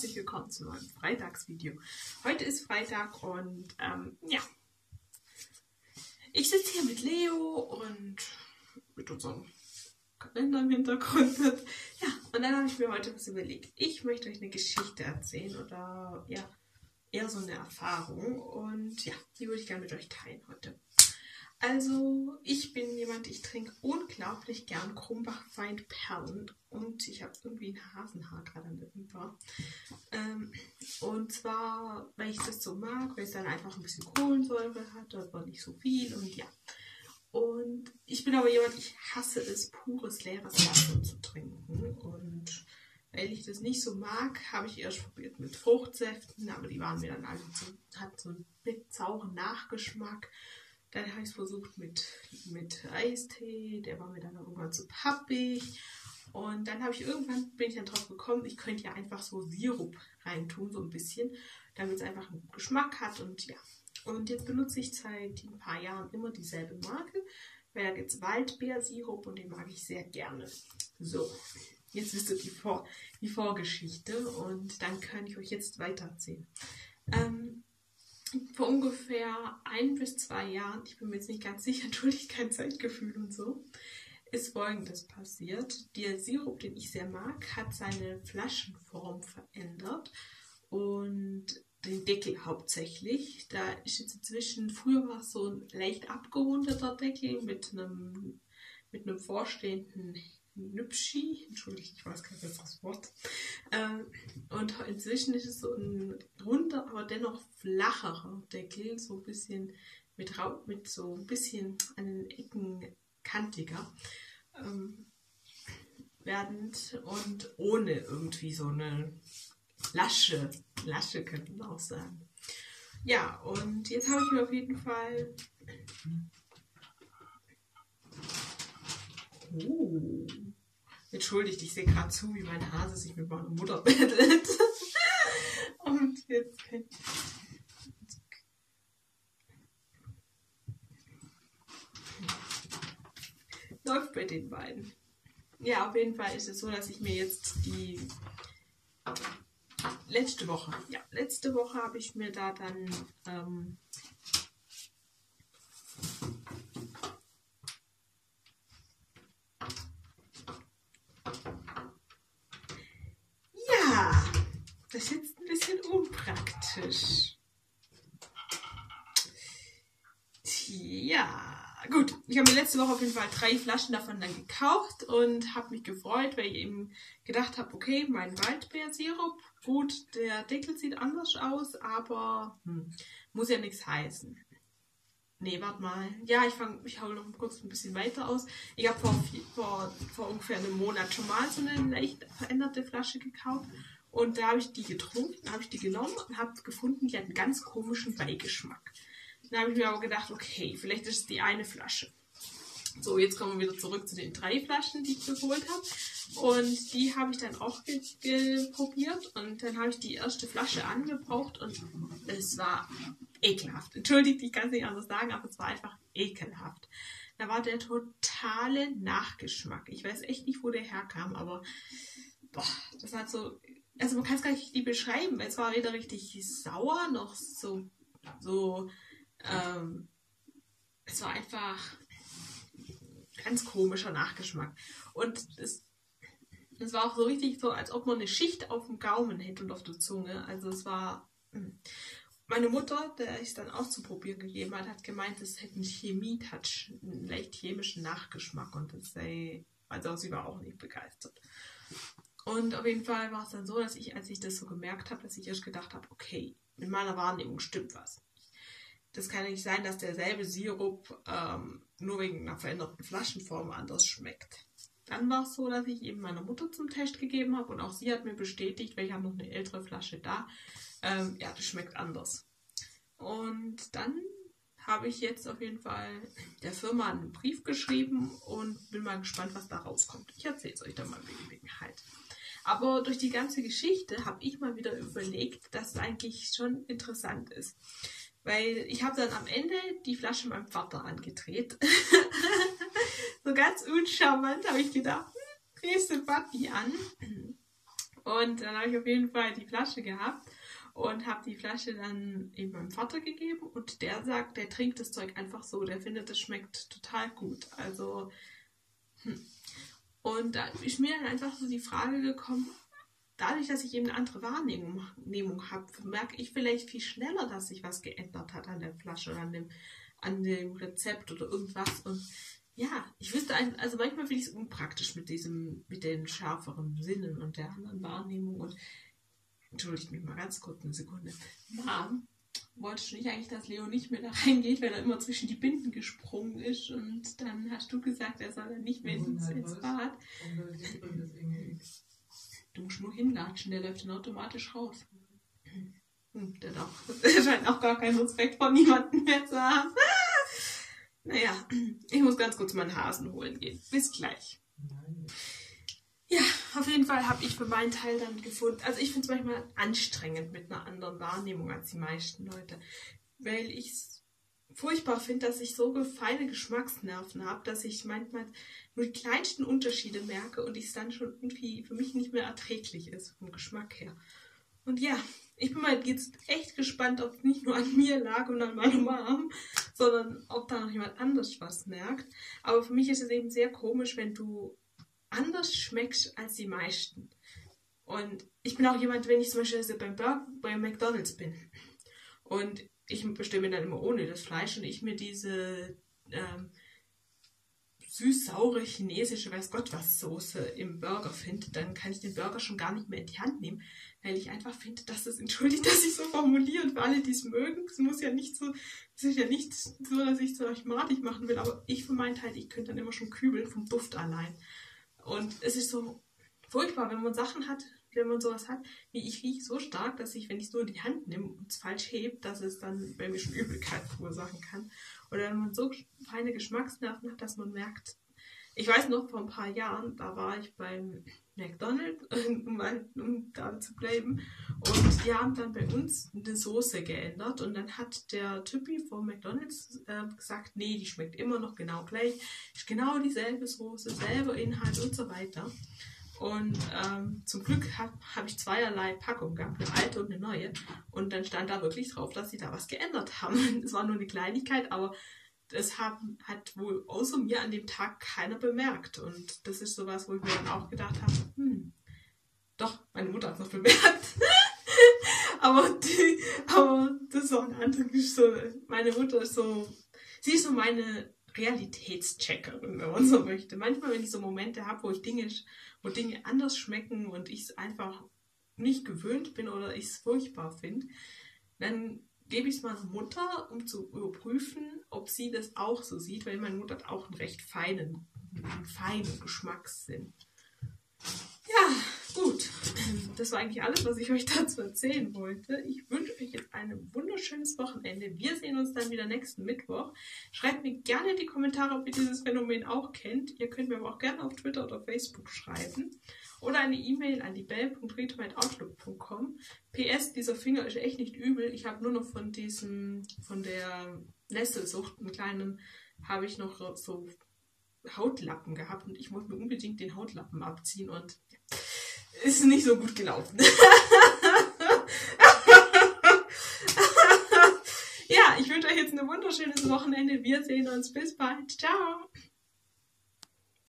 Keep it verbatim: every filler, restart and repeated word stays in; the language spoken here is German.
herzlich willkommen zu meinem Freitagsvideo. Heute ist Freitag und ähm, ja, ich sitze hier mit Leo und mit unserem Kalender im Hintergrund. Ja, und dann habe ich mir heute was überlegt. Ich möchte euch eine Geschichte erzählen oder ja, eher so eine Erfahrung und ja, die würde ich gerne mit euch teilen heute. Also, ich bin jemand, ich trinke unglaublich gern Krumbach Feinperlen und ich habe irgendwie ein Hasenhaar gerade an der Wimper. Ähm, und zwar, weil ich das so mag, weil es dann einfach ein bisschen Kohlensäure hat, aber nicht so viel und ja. Und ich bin aber jemand, ich hasse es, pures, leeres Wasser zu trinken und weil ich das nicht so mag, habe ich erst probiert mit Fruchtsäften, aber die waren mir dann alle so, hat so einen sauren Nachgeschmack. Dann habe ich es versucht mit, mit Eistee, der war mir dann irgendwann zu pappig. Und dann habe ich irgendwann, bin ich dann drauf gekommen, ich könnte ja einfach so Sirup reintun, so ein bisschen, damit es einfach einen Geschmack hat und ja. Und jetzt benutze ich seit ein paar Jahren immer dieselbe Marke, weil da gibt es Waldbeersirup und den mag ich sehr gerne. So, jetzt wisst ihr die, Vor die Vorgeschichte und dann kann ich euch jetzt weitererzählen. Ähm, Vor ungefähr ein bis zwei Jahren, ich bin mir jetzt nicht ganz sicher, entschuldigt kein Zeitgefühl und so, ist Folgendes passiert. Der Sirup, den ich sehr mag, hat seine Flaschenform verändert und den Deckel hauptsächlich. Da ist jetzt inzwischen, früher war es so ein leicht abgerundeter Deckel mit einem, mit einem vorstehenden Nübschi, entschuldigt, ich weiß kein besseres Wort. Ähm, und inzwischen ist es so ein runder, aber dennoch flacherer Deckel, so ein bisschen mit, mit so ein bisschen an den Ecken kantiger ähm, werdend und ohne irgendwie so eine Lasche, Lasche könnte man auch sagen. Ja, und jetzt habe ich mir auf jeden Fall Oh. Entschuldigt, ich sehe gerade zu, wie mein Hase sich mit meiner Mutter bettelt. Und jetzt kann ich... Läuft bei den beiden. Ja, auf jeden Fall ist es so, dass ich mir jetzt die letzte Woche, ja, letzte Woche habe ich mir da dann ähm, das ist jetzt ein bisschen unpraktisch. Ja, gut. Ich habe mir letzte Woche auf jeden Fall drei Flaschen davon dann gekauft und habe mich gefreut, weil ich eben gedacht habe, okay, mein Waldbeersirup, gut, der Deckel sieht anders aus, aber hm, muss ja nichts heißen. Nee, warte mal. Ja, ich fange, ich hole noch kurz ein bisschen weiter aus. Ich habe vor, vor, vor ungefähr einem Monat schon mal so eine leicht veränderte Flasche gekauft. Und da habe ich die getrunken, habe ich die genommen und habe gefunden, die hat einen ganz komischen Beigeschmack. Dann habe ich mir aber gedacht, okay, vielleicht ist es die eine Flasche. So, jetzt kommen wir wieder zurück zu den drei Flaschen, die ich geholt habe. Und die habe ich dann auch probiert. Und dann habe ich die erste Flasche angebraucht und es war ekelhaft. Entschuldigt, ich kann es nicht anders sagen, aber es war einfach ekelhaft. Da war der totale Nachgeschmack. Ich weiß echt nicht, wo der herkam, aber boah, das hat so... Also man kann es gar nicht beschreiben, weil es war weder richtig sauer noch so, so ähm, es war einfach ganz komischer Nachgeschmack. Und es, es war auch so richtig so, als ob man eine Schicht auf dem Gaumen hätte und auf der Zunge. Also es war... Meine Mutter, der ich es dann auch zu probieren gegeben hat, hat gemeint, es hätte einen Chemie-Touch, einen leicht chemischen Nachgeschmack und das sei, also sie war auch nicht begeistert. Und auf jeden Fall war es dann so, dass ich, als ich das so gemerkt habe, dass ich erst gedacht habe, okay, in meiner Wahrnehmung stimmt was. Das kann nicht sein, dass derselbe Sirup ähm, nur wegen einer veränderten Flaschenform anders schmeckt. Dann war es so, dass ich eben meiner Mutter zum Test gegeben habe und auch sie hat mir bestätigt, weil ich habe noch eine ältere Flasche da, ähm, ja, das schmeckt anders. Und dann habe ich jetzt auf jeden Fall der Firma einen Brief geschrieben und bin mal gespannt, was da rauskommt. Ich erzähle es euch dann mal bei Gelegenheit. Aber durch die ganze Geschichte habe ich mal wieder überlegt, dass es eigentlich schon interessant ist. Weil ich habe dann am Ende die Flasche meinem Vater angedreht. So ganz uncharmant habe ich gedacht, hm, drehst du Papi an. Und dann habe ich auf jeden Fall die Flasche gehabt und habe die Flasche dann eben meinem Vater gegeben und der sagt, der trinkt das Zeug einfach so, der findet, das schmeckt total gut. Also, hm. Und da ist mir dann einfach so die Frage gekommen, dadurch, dass ich eben eine andere Wahrnehmung habe, merke ich vielleicht viel schneller, dass sich was geändert hat an der Flasche oder an dem, an dem Rezept oder irgendwas. Und ja, ich wüsste, also manchmal finde ich es unpraktisch mit diesem, mit den schärferen Sinnen und der anderen Wahrnehmung. Und entschuldigt mich mal ganz kurz eine Sekunde. Mom, wolltest du nicht eigentlich, dass Leo nicht mehr da reingeht, weil er immer zwischen die Binden gesprungen ist? Und dann hast du gesagt, er soll dann nicht mehr ins, ins Bad. Du musst nur hinlatschen, der läuft dann automatisch raus. Hm, der, auch, der scheint auch gar keinen Respekt vor niemandem mehr zu haben. Naja, ich muss ganz kurz meinen Hasen holen gehen. Bis gleich. Ja, auf jeden Fall habe ich für meinen Teil dann gefunden, also ich finde es manchmal anstrengend mit einer anderen Wahrnehmung als die meisten Leute, weil ich es furchtbar finde, dass ich so feine Geschmacksnerven habe, dass ich manchmal nur die kleinsten Unterschiede merke und es dann schon irgendwie für mich nicht mehr erträglich ist vom Geschmack her. Und ja, ich bin mal jetzt echt gespannt, ob es nicht nur an mir lag und an meiner Mom, sondern ob da noch jemand anders was merkt. Aber für mich ist es eben sehr komisch, wenn du anders schmeckst als die meisten. Und ich bin auch jemand, wenn ich zum Beispiel also beim, Burger, beim McDonald's bin und ich bestelle mir dann immer ohne das Fleisch und ich mir diese ähm, süß-saure chinesische, weiß Gott was, Soße im Burger finde, dann kann ich den Burger schon gar nicht mehr in die Hand nehmen, weil ich einfach finde, dass das, entschuldigt, dass ich so formuliere und für alle, die es mögen, es muss ja nicht so, es ist ja nicht so, dass ich es euch madig machen will, aber ich für meinen Teil, ich könnte dann immer schon kübeln vom Duft allein. Und es ist so furchtbar, wenn man Sachen hat, wenn man sowas hat, wie ich rieche so stark, dass ich, wenn ich es nur in die Hand nehme und es falsch hebt, dass es dann bei mir schon Übelkeit verursachen kann. Oder wenn man so feine Geschmacksnerven hat, dass man merkt, ich weiß noch, vor ein paar Jahren, da war ich beim McDonald's, um, mal, um da zu bleiben, und die haben dann bei uns eine Soße geändert und dann hat der Typi vom McDonald's äh, gesagt, nee, die schmeckt immer noch genau gleich, ist genau dieselbe Soße, selber Inhalt und so weiter. Und ähm, zum Glück habe hab ich zweierlei Packungen gehabt, eine alte und eine neue. Und dann stand da wirklich drauf, dass sie da was geändert haben. Es war nur eine Kleinigkeit, aber das haben, hat wohl außer mir an dem Tag keiner bemerkt. Und das ist sowas, wo ich mir dann auch gedacht habe, hm, doch, meine Mutter hat es noch bemerkt. aber, die, aber das ist auch eine andere Geschichte. Meine Mutter ist so, sie ist so meine Realitätscheckerin, wenn man so möchte. Manchmal, wenn ich so Momente habe, wo ich Dinge, wo Dinge anders schmecken und ich es einfach nicht gewöhnt bin oder ich es furchtbar finde, dann gebe ich es meiner Mutter, um zu überprüfen, ob sie das auch so sieht, weil meine Mutter hat auch einen recht feinen, einen feinen Geschmackssinn. Ja, gut. Das war eigentlich alles, was ich euch dazu erzählen wollte. Ich wünsche euch jetzt ein wunderschönes Wochenende. Wir sehen uns dann wieder nächsten Mittwoch. Schreibt mir gerne in die Kommentare, ob ihr dieses Phänomen auch kennt. Ihr könnt mir aber auch gerne auf Twitter oder Facebook schreiben. Oder eine E-Mail an die bell punkt rito at outlook punkt com. P S, dieser Finger ist echt nicht übel. Ich habe nur noch von diesem, von der Nesselsucht, einen kleinen, habe ich noch so Hautlappen gehabt und ich wollte mir unbedingt den Hautlappen abziehen und ist nicht so gut gelaufen. Ja, ich wünsche euch jetzt ein wunderschönes Wochenende. Wir sehen uns. Bis bald. Ciao.